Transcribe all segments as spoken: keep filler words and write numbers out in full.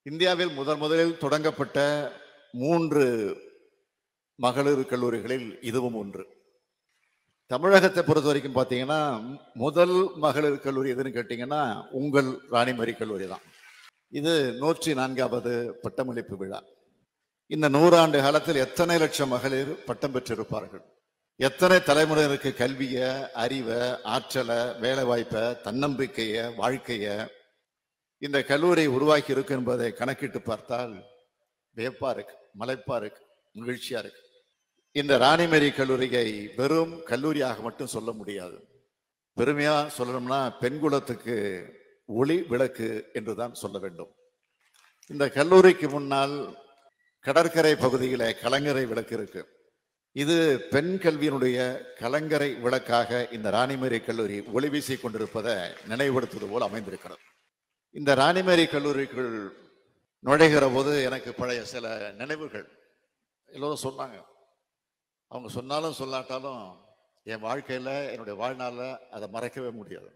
இந்தியாவில் முதல் முதலில் தொடங்கப்பட்ட மூன்று மகளிர் கல்லூரிகளில் இதுவும் ஒன்று. தமிழகத்தை பொறுத்த வரைக்கும் பார்த்தீங்கன்னா, முதல் மகளிர் கல்லூரி எதுன்னு கேட்டீங்கன்னா, உங்கள் ராணிமரி கல்லூரி தான். இது நூற்றி நான்காவது பட்டமளிப்பு விழா. இந்த நூறாண்டு காலத்தில் எத்தனை லட்சம் மகளிர் பட்டம் பெற்றிருப்பார்கள், எத்தனை தலைமுறையினருக்கு கல்விய, அறிவை, ஆற்றலை, வேலை வாய்ப்பை, தன்னம்பிக்கைய, வாழ்க்கைய இந்த கல்லூரி உருவாக்கி இருக்கு என்பதை கணக்கிட்டு பார்த்தால் வியப்பா இருக்கு, மலைப்பா இருக்கு, மகிழ்ச்சியா இருக்கு. இந்த ராணிமரி கல்லூரியை வெறும் கல்லூரியாக மட்டும் சொல்ல முடியாது. பெருமையா சொல்லணும்னா பெண்குலத்துக்கு ஒளி விளக்கு என்றுதான் சொல்ல வேண்டும். இந்த கல்லூரிக்கு முன்னால் கடற்கரை பகுதியில கலங்கரை விளக்கு இருக்கு. இது பெண் கல்வியினுடைய கலங்கரை விளக்காக இந்த ராணிமரி கல்லூரி ஒளி வீசிக் கொண்டிருப்பதை நினைவுபடுத்துவது போல் அமைந்திருக்கிறது. இந்த ராணிமரி கல்லூரிக்குள் நுழைகிற போது எனக்கு பழைய சில நினைவுகள் எல்லோரும் சொன்னாங்க. அவங்க சொன்னாலும் சொல்லாட்டாலும் என் வாழ்க்கையில, என்னுடைய வாழ்நாளில் அதை மறைக்கவே முடியாது.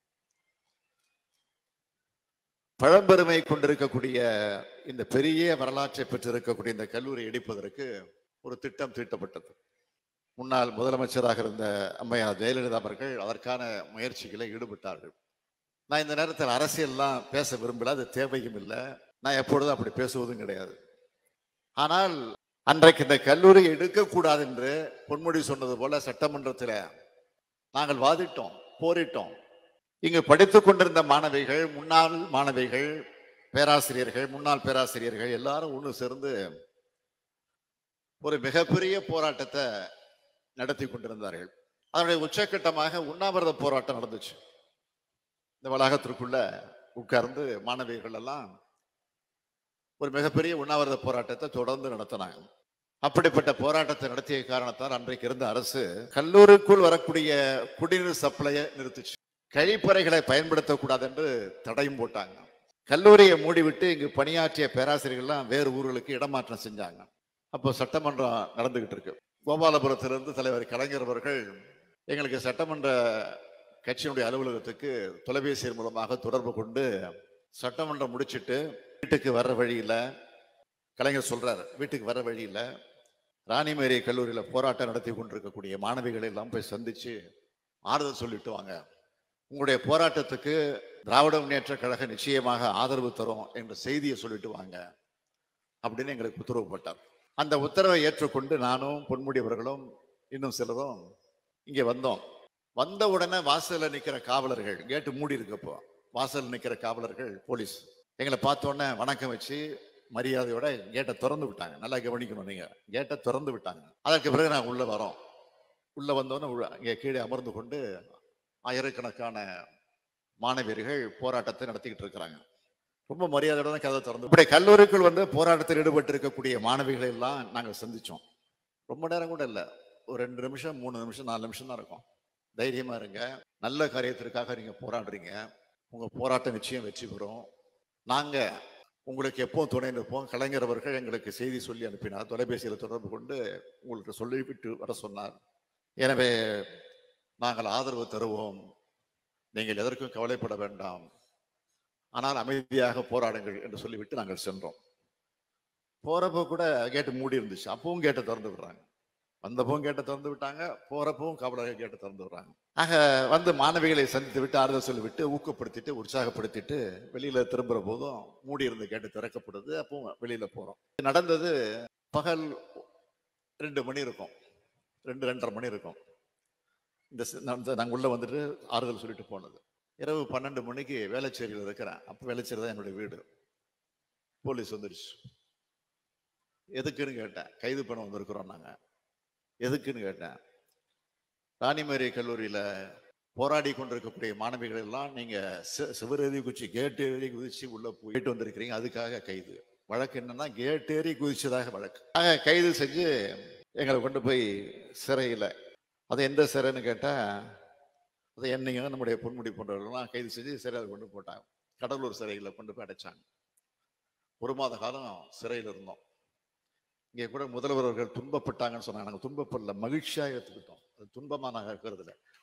பழம்பெருமை கொண்டிருக்கக்கூடிய இந்த பெரிய வரலாற்றை பெற்றிருக்கக்கூடிய இந்த கல்லூரி இடிப்பதற்கு ஒரு திட்டம் தீட்டப்பட்டது. முன்னாள் முதலமைச்சராக இருந்த அம்மையார் ஜெயலலிதா அவர்கள் அதற்கான முயற்சிகளை ஈடுபட்டார்கள். நான் இந்த நேரத்தில் அரசியல்லாம் பேச விரும்பல, அது தேவையும் இல்லை. நான் எப்பொழுதும் அப்படி பேசுவதும் கிடையாது. ஆனால் அன்றைக்கு இந்த கல்லூரியை எடுக்கக்கூடாது என்று பொன்முடி சொன்னது போல சட்டமன்றத்தில் நாங்கள் வாதிட்டோம், போரிட்டோம். இங்கு படித்துக் கொண்டிருந்த மாணவிகள், முன்னாள் மாணவிகள், பேராசிரியர்கள், முன்னாள் பேராசிரியர்கள் எல்லாரும் ஒன்று சேர்ந்து ஒரு மிகப்பெரிய போராட்டத்தை நடத்தி கொண்டிருந்தார்கள். அதனுடைய உச்சக்கட்டமாக உண்ணாவிரத போராட்டம் நடந்துச்சு. இந்த வளாகத்திற்குள்ள உட்கார்ந்து மாணவிகள் எல்லாம் ஒரு மிகப்பெரிய உண்ணாவிரத போராட்டத்தை தொடர்ந்து நடத்தினாங்க. அப்படிப்பட்ட போராட்டத்தை நடத்திய காரணத்தால் அன்றைக்கு இருந்த அரசு கல்லூரிக்குள் வரக்கூடிய குடிநீர் சப்ளையை நிறுத்திச்சு. கழிப்பறைகளை பயன்படுத்தக்கூடாது என்று தடையும் போட்டாங்க. கல்லூரியை மூடிவிட்டு இங்கு பணியாற்றிய பேராசிரியர்கள்லாம் வேறு ஊர்களுக்கு இடமாற்றம் செஞ்சாங்க. அப்போ சட்டமன்றம் நடந்துகிட்டு இருக்கு. கோபாலபுரத்திலிருந்து தலைவர் கலைஞர் அவர்கள் எங்களுக்கு சட்டமன்ற கட்சியினுடைய அலுவலகத்துக்கு தொலைபேசி மூலமாக தொடர்பு கொண்டு சட்டமன்றம் முடிச்சுட்டு வீட்டுக்கு வர்ற வழியில கலைஞர் சொல்றாரு, வீட்டுக்கு வர வழியில ராணிமரி கல்லூரியில போராட்டம் நடத்தி கொண்டிருக்கக்கூடிய மாணவிகளை எல்லாம் போய் சந்திச்சு ஆறுதல் சொல்லிட்டு வாங்க, உங்களுடைய போராட்டத்துக்கு திராவிட முன்னேற்ற கழக நிச்சயமாக ஆதரவு தரும் என்ற செய்தியை சொல்லிட்டு வாங்க அப்படின்னு எங்களுக்கு உத்தரவு போட்டார். அந்த உத்தரவை ஏற்றுக்கொண்டு நானும் பொன்முடி அவர்களும் இன்னும் சிலரும் இங்கே வந்தோம். வந்த உடனே வாசல்ல நிக்கிற காவலர்கள், கேட்டு மூடி இருக்கப்போ வாசல் நிக்கிற காவலர்கள் போலீஸ் எங்களை பார்த்தோன்னே வணக்கம் வச்சு மரியாதையோட கேட்டை திறந்து விட்டாங்க. நல்லா கவனிக்கணும், நீங்க கேட்டை திறந்து விட்டாங்க. அதற்கு பிறகு நாங்கள் உள்ள வரோம். உள்ள வந்தோன்னே இங்கே கீழே அமர்ந்து கொண்டு ஆயிரக்கணக்கான மாணவியர்கள் போராட்டத்தை நடத்திக்கிட்டு இருக்கிறாங்க. ரொம்ப மரியாதையோட தான் கதை திறந்து. இப்படி கல்லூரிக்குள் வந்து போராட்டத்தில் ஈடுபட்டு இருக்கக்கூடிய மாணவிகளை எல்லாம் நாங்கள் சந்திச்சோம். ரொம்ப நேரம் கூட இல்லை, ஒரு ரெண்டு நிமிஷம், மூணு நிமிஷம், நாலு நிமிஷம் தான் இருக்கும். தைரியமா இருங்க, நல்ல காரியத்திற்காக நீங்க போராடுறீங்க, உங்க போராட்டம் நிச்சயம் வெற்றி பெறும், நாங்க உங்களுக்கு எப்போ துணை நிற்போம். கலைஞர் அவர்கள் எங்களுக்கு செய்தி சொல்லி அனுப்பினார், தொலைபேசியில் தொடர்பு கொண்டு உங்களுக்கு சொல்லிவிட்டு வர சொன்னார். எனவே நாங்கள் ஆதரவு தருவோம், நீங்கள் எதற்கும் கவலைப்பட வேண்டாம், ஆனால் அமைதியாக போராடுங்கள் என்று சொல்லிவிட்டு நாங்கள் சென்றோம். போறப்போ கூட கேட்டு மூடி இருந்துச்சு. அப்பவும் கேட்டை திறந்து விடுறாங்க. வந்தப்பவும் கேட்டை திறந்து விட்டாங்க, போறப்பவும் காவலர்கள் கேட்டை திறந்து விடுறாங்க. ஆக வந்து மாணவிகளை சந்தித்து விட்டு ஆறுதல் சொல்லிவிட்டு ஊக்கப்படுத்திட்டு உற்சாகப்படுத்திட்டு வெளியில திரும்புற போதும் மூடி இருந்த கேட்டு திறக்கப்படுது. அப்பவும் வெளியில போறோம். நடந்தது பகல் ரெண்டு மணி இருக்கும், ரெண்டு ரெண்டரை மணி இருக்கும். இந்த நாங்கள் உள்ள வந்துட்டு ஆறுதல் சொல்லிட்டு போனது. இரவு பன்னெண்டு மணிக்கு வேளச்சேரியில் இருக்கிறேன். அப்போ வேளச்சேரி தான் என்னுடைய வீடு. போலீஸ் வந்துருச்சு. எதுக்குன்னு கேட்டேன். கைது பண்ண வந்திருக்கிறோம் நாங்க. எதுக்குன்னு கேட்டேன். ராணிமரி கல்லூரியில போராடி கொண்டிருக்கக்கூடிய மாணவிகள் எல்லாம் நீங்க சுவர் ஏறி குதிச்சு, கேட் ஏறி குதிச்சு உள்ள போயிட்டு வந்திருக்கிறீங்க, அதுக்காக கைது. வழக்கு என்னன்னா கேட் ஏறி குதிச்சதாக வழக்கு. ஆக கைது செஞ்சு எங்களை கொண்டு போய் சிறையில், அது எந்த சிறைன்னு கேட்டா அதை என்னையும் நம்முடைய பொன்முடி போன்றவர்கள்லாம் கைது செஞ்சு சிறையில் கொண்டு போட்டாங்க. கடலூர் சிறையில் கொண்டு போய் அடைச்சாங்க. ஒரு மாத காலம் சிறையில் இருந்தோம். இங்கே கூட முதல்வர் அவர்கள் துன்பப்பட்டாங்கன்னு சொன்னாங்க. நாங்கள் துன்பப்படல, மகிழ்ச்சியாக ஏற்றுக்கிட்டோம். அது துன்பமா நாங்கள் இருக்கிறது இல்லை.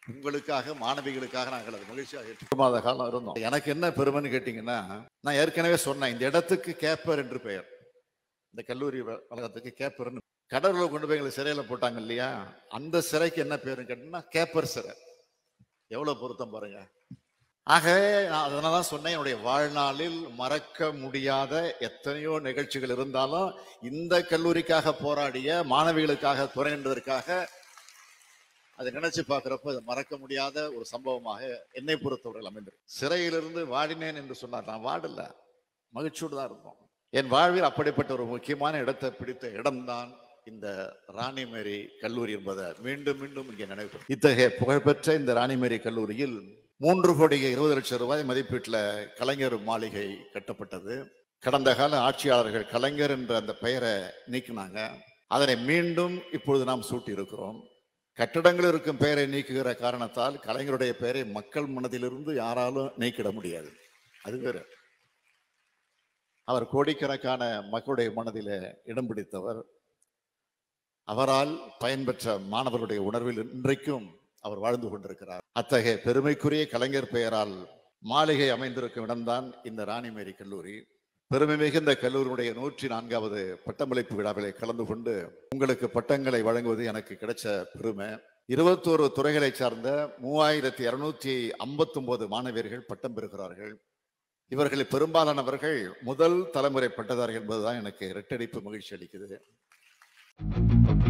உங்களுக்காக, மாணவிகளுக்காக நாங்கள் அது மகிழ்ச்சியாக எட்டு மாத காலம் இருந்தோம். எனக்கு என்ன பெருமைன்னு கேட்டீங்கன்னா, நான் ஏற்கனவே சொன்னேன், இந்த இடத்துக்கு கேப்பர் என்று பெயர். இந்த கல்லூரி வளாகத்துக்கு கேப்பர்னு கடலூர்ல கொண்டு போய் எங்களை சிறையில போட்டாங்க இல்லையா, அந்த சிறைக்கு என்ன பேருன்னு கேட்டீங்கன்னா கேப்பர் சிறை. எவ்வளவு பொருத்தம் பாருங்க. ஆக நான் அதனாலதான் சொன்னேன், என்னுடைய வாழ்நாளில் மறக்க முடியாத எத்தனையோ நிகழ்ச்சிகள் இருந்தாலும் இந்த கல்லூரிக்காக போராடிய மாணவிகளுக்காக துறை நின்றதற்காக அதை நினைச்சு பார்க்கிறப்ப அது மறக்க முடியாத ஒரு சம்பவமாக என்னை பொறுத்தவர்கள் அமைந்திருக்கு. சிறையிலிருந்து வாடினேன் என்று சொன்னார், நான் வாடல, மகிழ்ச்சியோடு தான் இருந்தோம். என் வாழ்வில் அப்படிப்பட்ட ஒரு முக்கியமான இடத்தை பிடித்த இடம்தான் இந்த ராணிமேரி கல்லூரி என்பதை மீண்டும் மீண்டும் இங்கே நினைவு. இத்தகைய புகழ்பெற்ற இந்த ராணிமேரி கல்லூரியில் மூன்று கோடி இருபது லட்சம் ரூபாய் மதிப்பீட்டில் கலைஞர் மாளிகை கட்டப்பட்டது. கடந்த கால ஆட்சியாளர்கள் கலைஞர் என்ற அந்த பெயரை நீக்கினாங்க. அதனை மீண்டும் இப்பொழுது நாம் சூட்டி இருக்கிறோம். கட்டடங்கள் இருக்கும் பெயரை நீக்குகிற காரணத்தால் கலைஞருடைய பெயரை மக்கள் மனதிலிருந்து யாராலும் நீக்கிட முடியாது. அது வேறு. அவர் கோடிக்கணக்கான மக்களுடைய மனதில் இடம் பிடித்தவர். அவரால் பயன்பெற்ற மாணவர்களுடைய உணர்வில் இன்றைக்கும் அவர் வாழ்ந்து கொண்டிருக்கிறார். அத்தகைய பெருமைக்குரிய கலைஞர் பெயரால் மாளிகை அமைந்திருக்கும் இடம்தான் இந்த ராணிமேரி கல்லூரி. பெருமை மிகுந்த கல்லூரியுடைய நூற்றி நான்காவது பட்டமளிப்பு விழாவிலே கலந்து கொண்டு உங்களுக்கு பட்டங்களை வழங்குவது எனக்கு கிடைச்ச பெருமை. இருபத்தோரு துறைகளை சார்ந்த மூவாயிரத்தி இருநூத்தி ஐம்பத்தி ஒன்பது மாணவியர்கள் பட்டம் பெறுகிறார்கள். இவர்களில் பெரும்பாலானவர்கள் முதல் தலைமுறை பட்டதாரிகள் என்பதுதான் எனக்கு இரட்டடிப்பு மகிழ்ச்சி அளிக்குது.